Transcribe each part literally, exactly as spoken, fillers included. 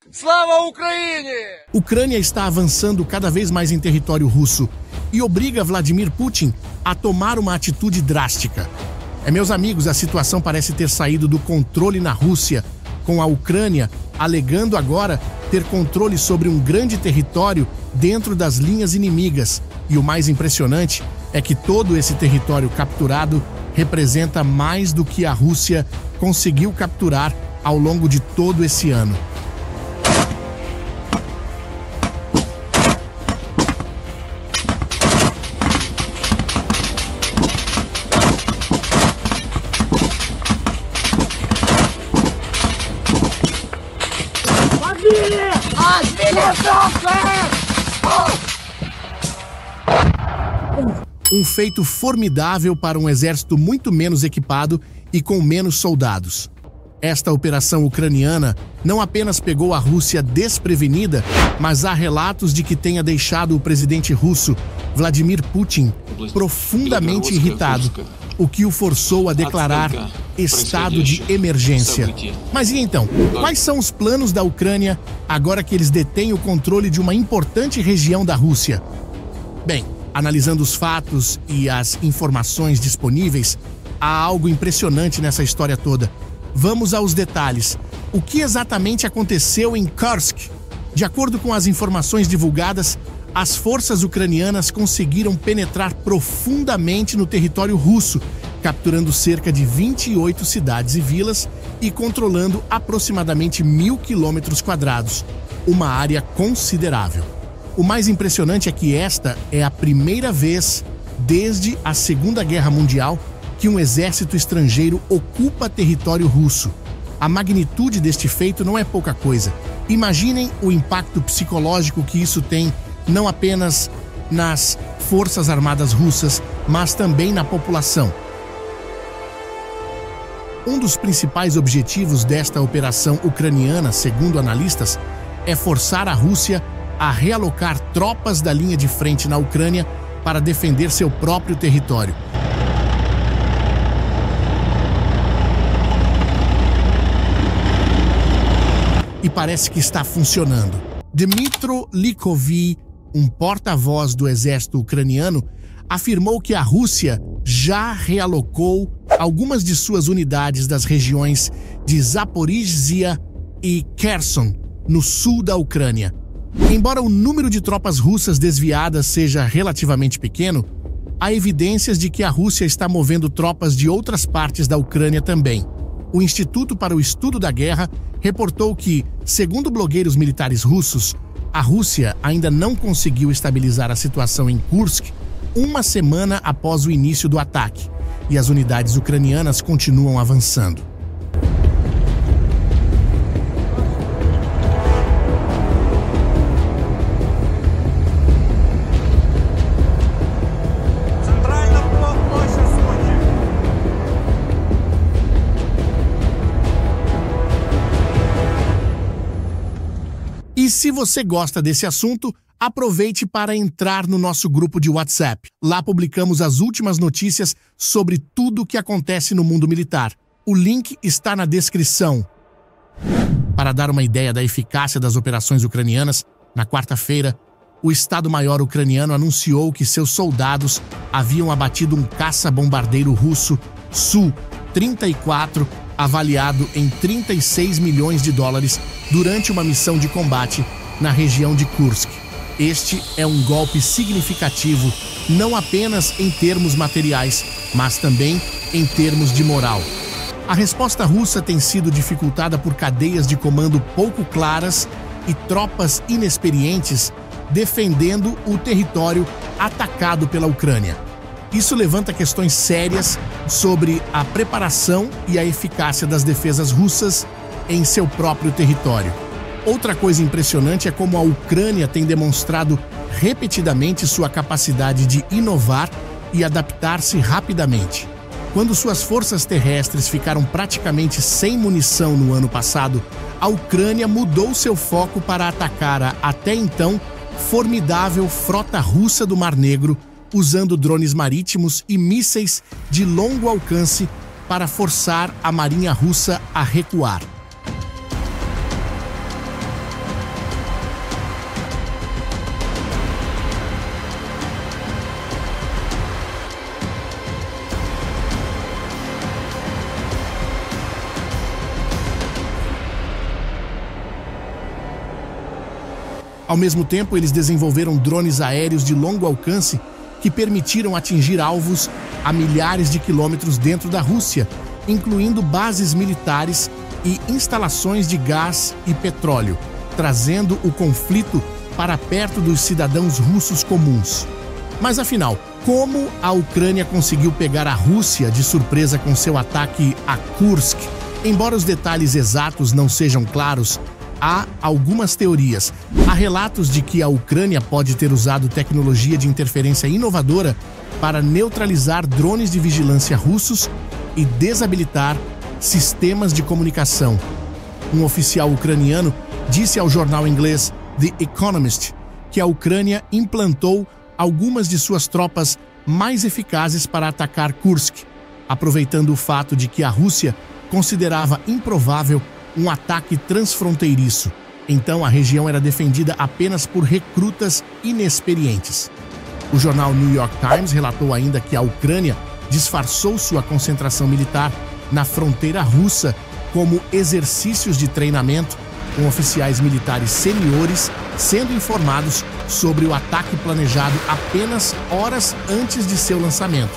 Slava Ukraini! Ucrânia está avançando cada vez mais em território russo e obriga Vladimir Putin a tomar uma atitude drástica. É, meus amigos, a situação parece ter saído do controle na Rússia, com a Ucrânia alegando agora ter controle sobre um grande território dentro das linhas inimigas. E o mais impressionante é que todo esse território capturado representa mais do que a Rússia conseguiu capturar ao longo de todo esse ano. Um feito formidável para um exército muito menos equipado e com menos soldados. Esta operação ucraniana não apenas pegou a Rússia desprevenida, mas há relatos de que tenha deixado o presidente russo, Vladimir Putin, profundamente irritado, o que o forçou a declarar estado de emergência. Mas e então, quais são os planos da Ucrânia agora que eles detêm o controle de uma importante região da Rússia? Bem, analisando os fatos e as informações disponíveis, há algo impressionante nessa história toda. Vamos aos detalhes. O que exatamente aconteceu em Kursk? De acordo com as informações divulgadas, as forças ucranianas conseguiram penetrar profundamente no território russo, capturando cerca de vinte e oito cidades e vilas e controlando aproximadamente mil quilômetros quadrados, uma área considerável. O mais impressionante é que esta é a primeira vez desde a Segunda Guerra Mundial que um exército estrangeiro ocupa território russo. A magnitude deste feito não é pouca coisa. Imaginem o impacto psicológico que isso tem não apenas nas forças armadas russas, mas também na população. Um dos principais objetivos desta operação ucraniana, segundo analistas, é forçar a Rússia a realocar tropas da linha de frente na Ucrânia para defender seu próprio território. E parece que está funcionando. Dmytro Likovy, um porta-voz do exército ucraniano, afirmou que a Rússia já realocou algumas de suas unidades das regiões de Zaporizhia e Kherson, no sul da Ucrânia. Embora o número de tropas russas desviadas seja relativamente pequeno, há evidências de que a Rússia está movendo tropas de outras partes da Ucrânia também. O Instituto para o Estudo da Guerra reportou que, segundo blogueiros militares russos, a Rússia ainda não conseguiu estabilizar a situação em Kursk uma semana após o início do ataque, e as unidades ucranianas continuam avançando. E se você gosta desse assunto, aproveite para entrar no nosso grupo de WhatsApp. Lá publicamos as últimas notícias sobre tudo o que acontece no mundo militar. O link está na descrição. Para dar uma ideia da eficácia das operações ucranianas, na quarta-feira, o Estado-Maior ucraniano anunciou que seus soldados haviam abatido um caça-bombardeiro russo Su trinta e quatro, avaliado em trinta e seis milhões de dólares durante uma missão de combate na região de Kursk. Este é um golpe significativo, não apenas em termos materiais, mas também em termos de moral. A resposta russa tem sido dificultada por cadeias de comando pouco claras e tropas inexperientes defendendo o território atacado pela Ucrânia. Isso levanta questões sérias sobre a preparação e a eficácia das defesas russas em seu próprio território. Outra coisa impressionante é como a Ucrânia tem demonstrado repetidamente sua capacidade de inovar e adaptar-se rapidamente. Quando suas forças terrestres ficaram praticamente sem munição no ano passado, a Ucrânia mudou seu foco para atacar a, até então, formidável frota russa do Mar Negro, usando drones marítimos e mísseis de longo alcance para forçar a marinha russa a recuar. Ao mesmo tempo, eles desenvolveram drones aéreos de longo alcance que permitiram atingir alvos a milhares de quilômetros dentro da Rússia, incluindo bases militares e instalações de gás e petróleo, trazendo o conflito para perto dos cidadãos russos comuns. Mas afinal, como a Ucrânia conseguiu pegar a Rússia de surpresa com seu ataque a Kursk? Embora os detalhes exatos não sejam claros, há algumas teorias. Há relatos de que a Ucrânia pode ter usado tecnologia de interferência inovadora para neutralizar drones de vigilância russos e desabilitar sistemas de comunicação. Um oficial ucraniano disse ao jornal inglês The Economist que a Ucrânia implantou algumas de suas tropas mais eficazes para atacar Kursk, aproveitando o fato de que a Rússia considerava improvável um ataque transfronteiriço. Então a região era defendida apenas por recrutas inexperientes. O jornal New York Times relatou ainda que a Ucrânia disfarçou sua concentração militar na fronteira russa como exercícios de treinamento, com oficiais militares seniores sendo informados sobre o ataque planejado apenas horas antes de seu lançamento.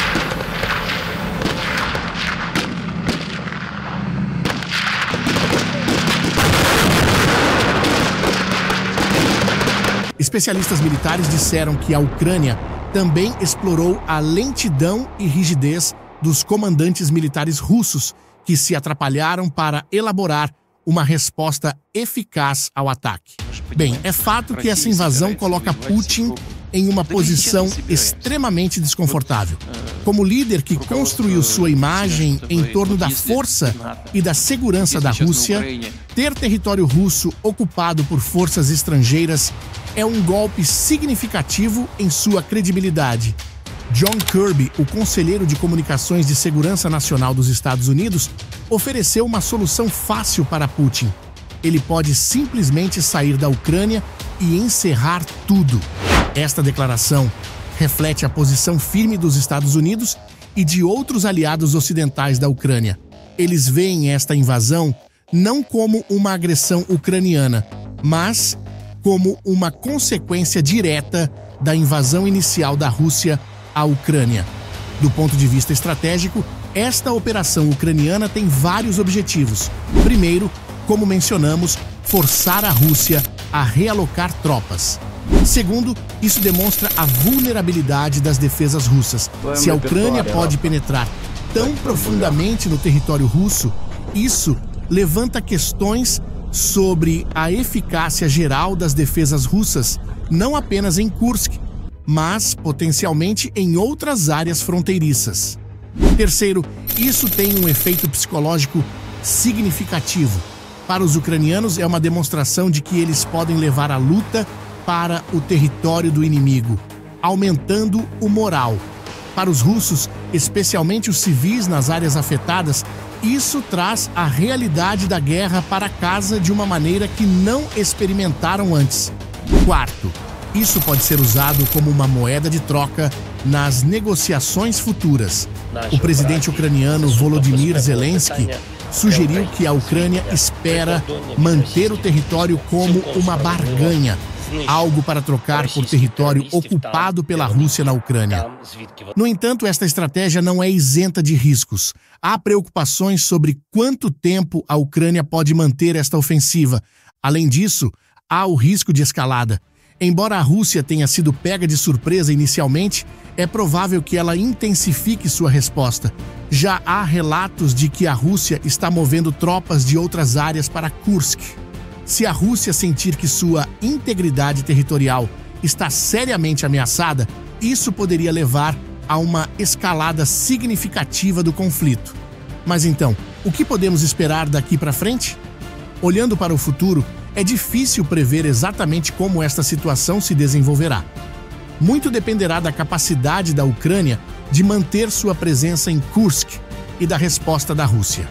Especialistas militares disseram que a Ucrânia também explorou a lentidão e rigidez dos comandantes militares russos, que se atrapalharam para elaborar uma resposta eficaz ao ataque. Bem, é fato que essa invasão coloca Putin em uma posição extremamente desconfortável. Como líder que construiu sua imagem em torno da força e da segurança da Rússia, ter território russo ocupado por forças estrangeiras é um golpe significativo em sua credibilidade. John Kirby, o conselheiro de comunicações de segurança nacional dos Estados Unidos, ofereceu uma solução fácil para Putin. Ele pode simplesmente sair da Ucrânia e encerrar tudo. Esta declaração reflete a posição firme dos Estados Unidos e de outros aliados ocidentais da Ucrânia. Eles veem esta invasão não como uma agressão ucraniana, mas como uma consequência direta da invasão inicial da Rússia à Ucrânia. Do ponto de vista estratégico, esta operação ucraniana tem vários objetivos. Primeiro, como mencionamos, forçar a Rússia a realocar tropas. Segundo, isso demonstra a vulnerabilidade das defesas russas. Se a Ucrânia pode penetrar tão profundamente no território russo, isso levanta questões sobre a eficácia geral das defesas russas, não apenas em Kursk, mas potencialmente em outras áreas fronteiriças. Terceiro, isso tem um efeito psicológico significativo. Para os ucranianos, é uma demonstração de que eles podem levar a luta para o território do inimigo, aumentando o moral. Para os russos, especialmente os civis nas áreas afetadas, isso traz a realidade da guerra para casa de uma maneira que não experimentaram antes. Quarto, isso pode ser usado como uma moeda de troca nas negociações futuras. O presidente ucraniano Volodymyr Zelensky sugeriu que a Ucrânia espera manter o território como uma barganha, algo para trocar por território ocupado pela Rússia na Ucrânia. No entanto, esta estratégia não é isenta de riscos. Há preocupações sobre quanto tempo a Ucrânia pode manter esta ofensiva. Além disso, há o risco de escalada. Embora a Rússia tenha sido pega de surpresa inicialmente, é provável que ela intensifique sua resposta. Já há relatos de que a Rússia está movendo tropas de outras áreas para Kursk. Se a Rússia sentir que sua integridade territorial está seriamente ameaçada, isso poderia levar a uma escalada significativa do conflito. Mas então, o que podemos esperar daqui para frente? Olhando para o futuro, é difícil prever exatamente como esta situação se desenvolverá. Muito dependerá da capacidade da Ucrânia de manter sua presença em Kursk e da resposta da Rússia.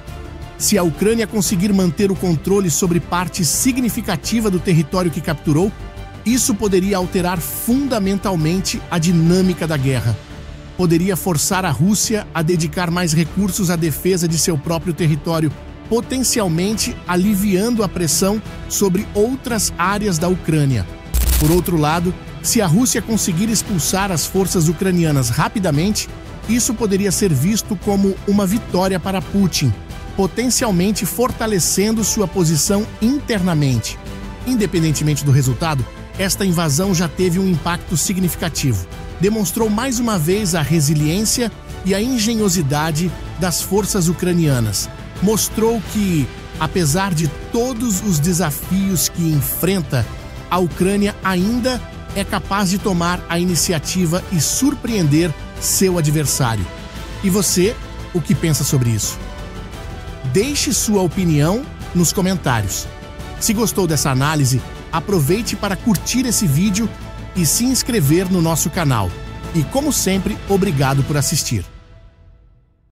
Se a Ucrânia conseguir manter o controle sobre parte significativa do território que capturou, isso poderia alterar fundamentalmente a dinâmica da guerra. Poderia forçar a Rússia a dedicar mais recursos à defesa de seu próprio território, potencialmente aliviando a pressão sobre outras áreas da Ucrânia. Por outro lado, se a Rússia conseguir expulsar as forças ucranianas rapidamente, isso poderia ser visto como uma vitória para Putin, potencialmente fortalecendo sua posição internamente. Independentemente do resultado, esta invasão já teve um impacto significativo. Demonstrou mais uma vez a resiliência e a engenhosidade das forças ucranianas. Mostrou que, apesar de todos os desafios que enfrenta, a Ucrânia ainda é capaz de tomar a iniciativa e surpreender seu adversário. E você, o que pensa sobre isso? Deixe sua opinião nos comentários. Se gostou dessa análise, aproveite para curtir esse vídeo e se inscrever no nosso canal. E, como sempre, obrigado por assistir.